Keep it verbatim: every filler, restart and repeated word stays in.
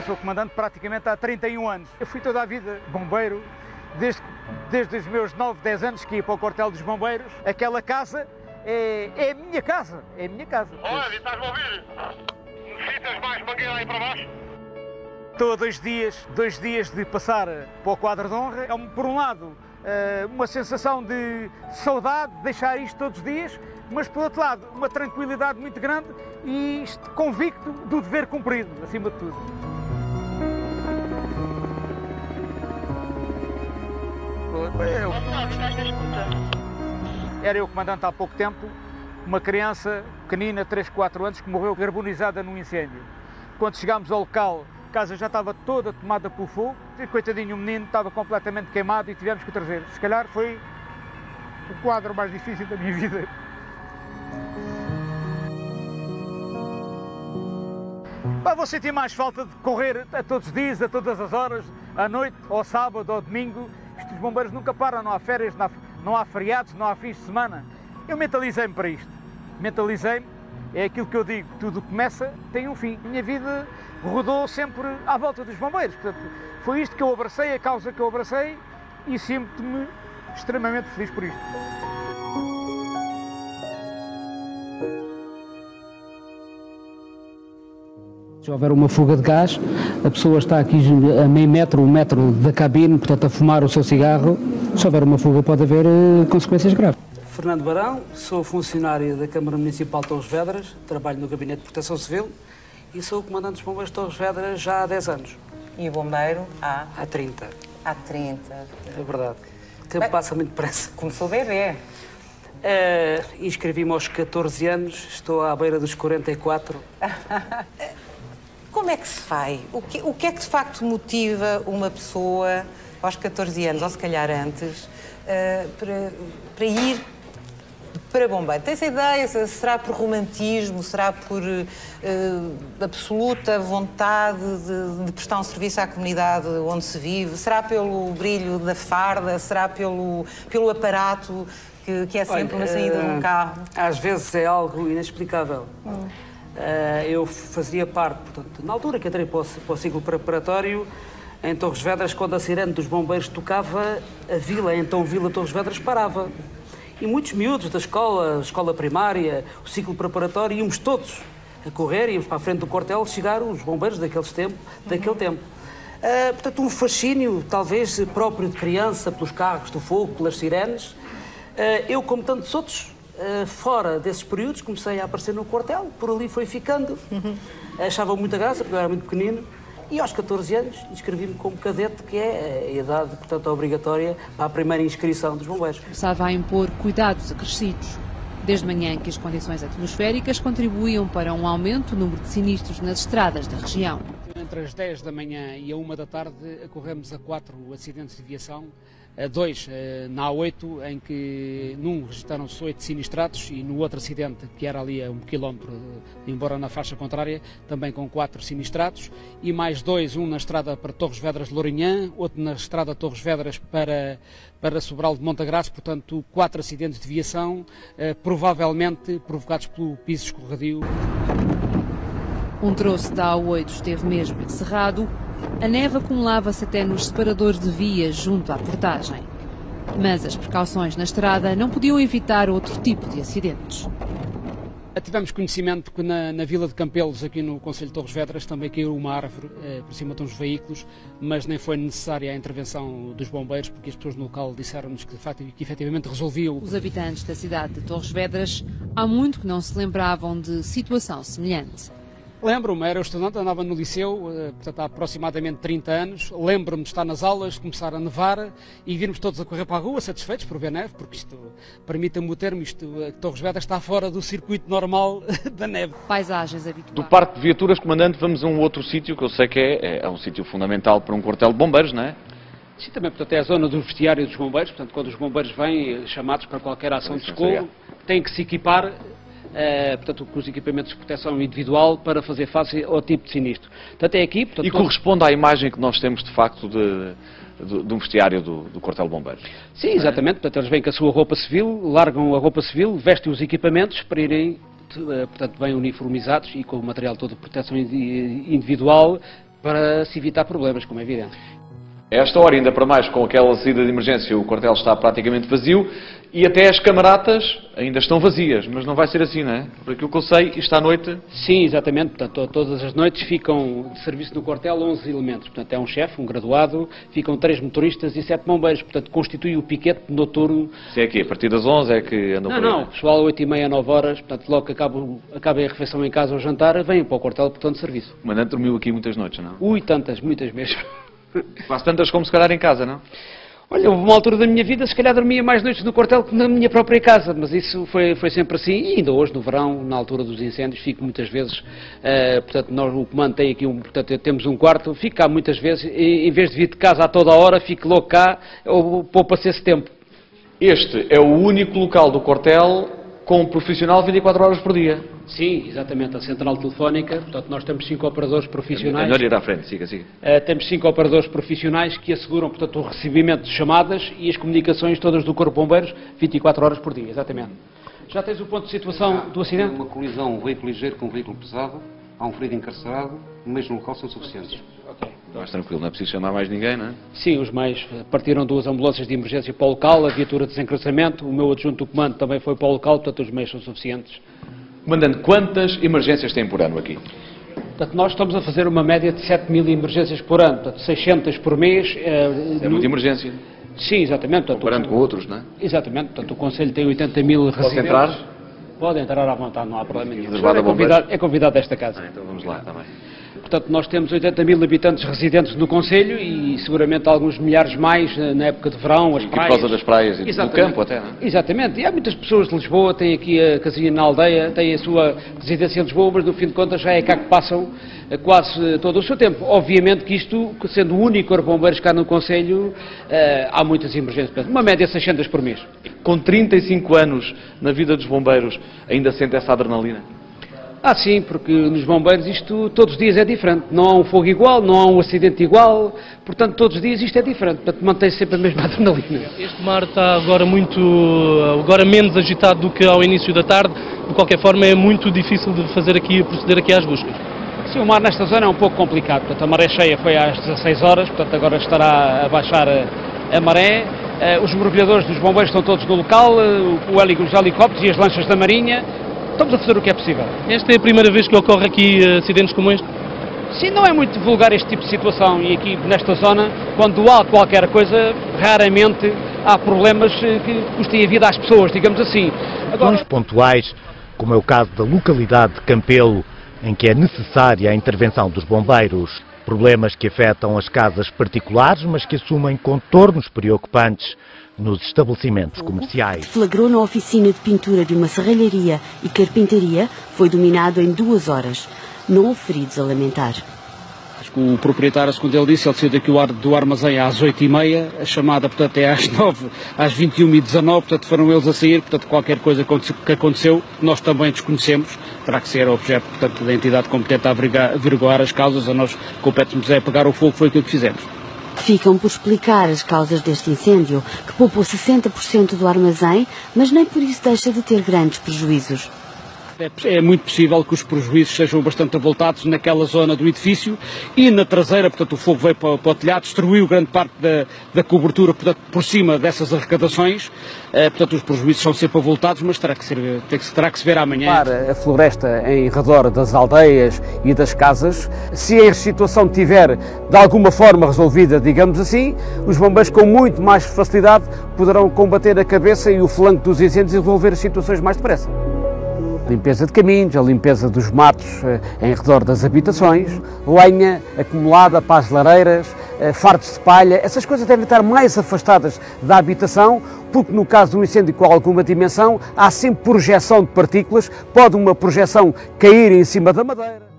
sou comandante praticamente há trinta e um anos. Eu fui toda a vida bombeiro, desde, desde os meus nove, dez anos que ia para o quartel dos bombeiros. Aquela casa é, é a minha casa, é a minha casa. Olha, estás-me a ouvir? Necessitas mais mangueira aí para baixo? Estou a dois dias, dois dias de passar para o quadro de honra. É, por um lado, uma sensação de saudade, de deixar isto todos os dias, mas, por outro lado, uma tranquilidade muito grande e isto convicto do dever cumprido, acima de tudo. Eu. Era eu comandante há pouco tempo, uma criança pequenina, três, quatro anos, que morreu carbonizada num incêndio. Quando chegámos ao local, a casa já estava toda tomada pelo fogo, e coitadinho o menino estava completamente queimado e tivemos que o trazer. Se calhar foi o quadro mais difícil da minha vida. Bah, vou sentir mais falta de correr a todos os dias, a todas as horas, à noite, ao sábado, ao domingo. Os bombeiros nunca param, não há férias, não há, não há feriados, não há fins de semana. Eu mentalizei-me para isto. Mentalizei-me, é aquilo que eu digo, tudo começa, tem um fim. A minha vida rodou sempre à volta dos bombeiros. Portanto, foi isto que eu abracei, a causa que eu abracei, e sinto-me extremamente feliz por isto. Se houver uma fuga de gás, a pessoa está aqui a meio metro, um metro da cabine, portanto a fumar o seu cigarro. Se houver uma fuga pode haver uh, consequências graves. Fernando Barão, sou funcionário da Câmara Municipal de Torres Vedras, trabalho no Gabinete de Proteção Civil e sou o comandante dos bombeiros de Torres Vedras já há dez anos. E o bombeiro há? Há trinta. Há trinta. É verdade. O tempo passa muito depressa. Começou bebê. Uh, Inscrevi-me aos catorze anos, estou à beira dos quarenta e quatro. Como é que se faz? O que, o que é que de facto motiva uma pessoa aos catorze anos, ou se calhar antes, uh, para, para ir para bombeiro? Tem essa ideia? Será por romantismo? Será por uh, absoluta vontade de, de prestar um serviço à comunidade onde se vive? Será pelo brilho da farda? Será pelo, pelo aparato que, que é sempre Olha, uma saída uh, de um carro? Às vezes é algo inexplicável. Hum. Uh, eu fazia parte, portanto, na altura que entrei para o, para o ciclo preparatório, em Torres Vedras, quando a sirene dos bombeiros tocava, a vila, então Vila Torres Vedras, parava. E muitos miúdos da escola, escola primária, o ciclo preparatório, íamos todos a correr, íamos para a frente do quartel, chegaram os bombeiros daqueles tempo, daquele uhum. tempo. Uh, portanto, um fascínio, talvez, próprio de criança, pelos carros do fogo, pelas sirenes. Uh, eu, como tantos outros, Uh, fora desses períodos, comecei a aparecer no quartel, por ali foi ficando. Uhum. Achava muita graça, porque eu era muito pequenino, e aos catorze anos inscrevi-me como cadete, que é a idade, portanto, obrigatória para a primeira inscrição dos bombeiros. Começava a impor cuidados acrescidos. Desde manhã que as condições atmosféricas contribuíam para um aumento no número de sinistros nas estradas da região. Entre as dez da manhã e a uma da tarde, ocorremos a quatro acidentes de viação, a dois na A oito, em que num registraram-se oito sinistrados e no outro acidente, que era ali a um quilómetro, embora na faixa contrária, também com quatro sinistrados, e mais dois, um na estrada para Torres Vedras de Lourinhã, outro na estrada Torres Vedras para, para Sobral de Montagraço, portanto quatro acidentes de viação, eh, provavelmente provocados pelo piso escorregadio. Um troço da A oito esteve mesmo encerrado. A neve acumulava-se até nos separadores de vias junto à portagem. Mas as precauções na estrada não podiam evitar outro tipo de acidentes. Tivemos conhecimento que na, na Vila de Campelos, aqui no Concelho de Torres Vedras, também caiu uma árvore eh, por cima de uns veículos, mas nem foi necessária a intervenção dos bombeiros, porque as pessoas no local disseram-nos que, que efetivamente resolviam. Os habitantes da cidade de Torres Vedras há muito que não se lembravam de situação semelhante. Lembro-me, era estudante, andava no liceu, portanto há aproximadamente trinta anos. Lembro-me de estar nas aulas, de começar a nevar e virmos todos a correr para a rua, satisfeitos por ver neve, porque isto, permita-me o termo, isto, Torres Vedras está fora do circuito normal da neve. Paisagens habituais. Do Parque de Viaturas, comandante, vamos a um outro sítio que eu sei que é, é um sítio fundamental para um quartel de bombeiros, não é? Sim, também, portanto, é a zona do vestiário dos bombeiros, portanto, quando os bombeiros vêm chamados para qualquer ação de socorro, têm que se equipar. Uh, portanto, com os equipamentos de proteção individual para fazer face ao tipo de sinistro. Portanto, é aqui... Portanto, e corresponde à imagem que nós temos, de facto, de, de, de um vestiário do, do quartel de bombeiros. Sim, exatamente. Portanto, eles vêm com a sua roupa civil, largam a roupa civil, vestem os equipamentos para irem, uh, portanto, bem uniformizados e com o material todo de proteção individual para se evitar problemas, como é evidente. A esta hora, ainda para mais, com aquela saída de emergência, o quartel está praticamente vazio e até as camaratas ainda estão vazias, mas não vai ser assim, não é? Por aquilo que eu sei, isto à noite... Sim, exatamente. Portanto, todas as noites ficam de serviço no quartel onze elementos. Portanto, é um chefe, um graduado, ficam três motoristas e sete bombeiros. Portanto, constitui o piquete noturno. Se é aqui, a partir das onze é que andam não, por aí? Não, não. Pessoal, oito e meia, nove horas. Portanto, logo que acabam, acabem a refeição em casa ou jantar, vêm para o quartel, portanto, de serviço. O comandante dormiu aqui muitas noites, não? Ui, tantas, muitas mesmo. Quase tantas como se calhar em casa, não? Olha, houve uma altura da minha vida, se calhar dormia mais noites no quartel que na minha própria casa, mas isso foi, foi sempre assim, e ainda hoje, no verão, na altura dos incêndios, fico muitas vezes, uh, portanto, nós, o comando tem aqui, um, portanto, temos um quarto, fico cá muitas vezes, e em vez de vir de casa a toda a hora, fico logo cá, ou poupa-se esse tempo. Este é o único local do quartel com um profissional vinte e quatro horas por dia. Sim, exatamente, a central telefónica, portanto nós temos cinco operadores profissionais. É melhor ir à frente, siga, siga. Uh, temos cinco operadores profissionais que asseguram, portanto, o recebimento de chamadas e as comunicações todas do Corpo de Bombeiros vinte e quatro horas por dia, exatamente. Já tens o ponto de situação do acidente? Uma colisão, um veículo ligeiro com um veículo pesado, há um ferido encarcerado, no mesmo local são suficientes. Ok. Mais tranquilo, não é preciso chamar mais ninguém, não é? Sim, os meios. Partiram duas ambulâncias de emergência para o local, a viatura de desencraçamento, o meu adjunto do comando também foi para o local, portanto os meios são suficientes. Comandante, quantas emergências tem por ano aqui? Portanto, nós estamos a fazer uma média de sete mil emergências por ano, portanto seiscentas por mês. É, é muita emergência. Sim, exatamente. Portanto, comparando com outros, não é? Exatamente, portanto o Conselho tem oitenta mil residentes. Pode entrar? Pode entrar à vontade, não há problema nenhum. É convidado, é convidado desta casa. Ah, então vamos lá, está bem. Portanto, nós temos oitenta mil habitantes residentes no Conselho e seguramente alguns milhares mais na época de verão, as e praias. Por causa das praias e do campo até, não é? Exatamente. E há muitas pessoas de Lisboa, têm aqui a casinha na aldeia, têm a sua residência em Lisboa, mas no fim de contas já é cá que passam quase todo o seu tempo. Obviamente que isto, sendo o único Corpo de Bombeiros cá no Conselho, há muitas emergências. Uma média de seiscentas por mês. Com trinta e cinco anos na vida dos bombeiros, ainda sente essa adrenalina? Ah, sim, porque nos bombeiros isto todos os dias é diferente. Não há um fogo igual, não há um acidente igual, portanto todos os dias isto é diferente. Portanto mantém-se sempre a mesma adrenalina. Este mar está agora muito, agora menos agitado do que ao início da tarde. De qualquer forma é muito difícil de fazer aqui, proceder aqui às buscas. Sim, o mar nesta zona é um pouco complicado. Portanto a maré cheia foi às dezasseis horas, portanto agora estará a baixar a, a maré. Os mergulhadores dos bombeiros estão todos no local, o hélio, os helicópteros e as lanchas da marinha. Estamos a fazer o que é possível. Esta é a primeira vez que ocorre aqui acidentes como este? Sim, não é muito vulgar este tipo de situação e aqui nesta zona, quando há qualquer coisa, raramente há problemas que custem a vida às pessoas, digamos assim. Agora... pontuais, como é o caso da localidade de Campelo, em que é necessária a intervenção dos bombeiros. Problemas que afetam as casas particulares, mas que assumem contornos preocupantes nos estabelecimentos comerciais. Flagrou na oficina de pintura de uma serralharia e carpintaria, foi dominado em duas horas. Não houve feridos a lamentar. O proprietário, segundo ele disse, ele saiu daqui do armazém às oito e meia, a chamada, portanto, é às nove, às vinte e uma e dezanove, portanto, foram eles a sair, portanto, qualquer coisa que aconteceu, nós também desconhecemos, terá que ser objeto, portanto, da entidade competente a averiguar as causas, a nós compete-nos é apagar o fogo, foi aquilo que fizemos. Ficam por explicar as causas deste incêndio, que poupou sessenta por cento do armazém, mas nem por isso deixa de ter grandes prejuízos. É muito possível que os prejuízos sejam bastante avultados naquela zona do edifício e na traseira, portanto o fogo veio para, para o telhado, destruiu grande parte da, da cobertura, portanto por cima dessas arrecadações, eh, portanto os prejuízos são sempre avultados, mas terá que, ser, terá que se ver amanhã. Para a floresta em redor das aldeias e das casas, se a situação tiver de alguma forma resolvida, digamos assim, os bombeiros com muito mais facilidade poderão combater a cabeça e o flanco dos incêndios e resolver as situações mais depressa. Limpeza de caminhos, a limpeza dos matos eh, em redor das habitações, lenha acumulada para as lareiras, eh, fardos de palha, essas coisas devem estar mais afastadas da habitação, porque no caso de um incêndio com alguma dimensão, há sempre projeção de partículas, pode uma projeção cair em cima da madeira.